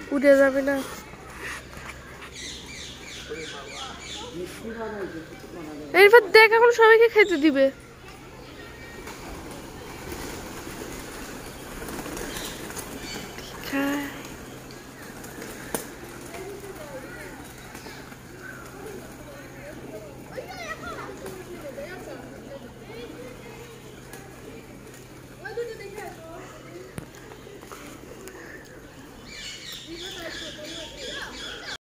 উড়ে যাবে না। এরপর দেখ এখন সবাইকে খেতে দিবে। খায়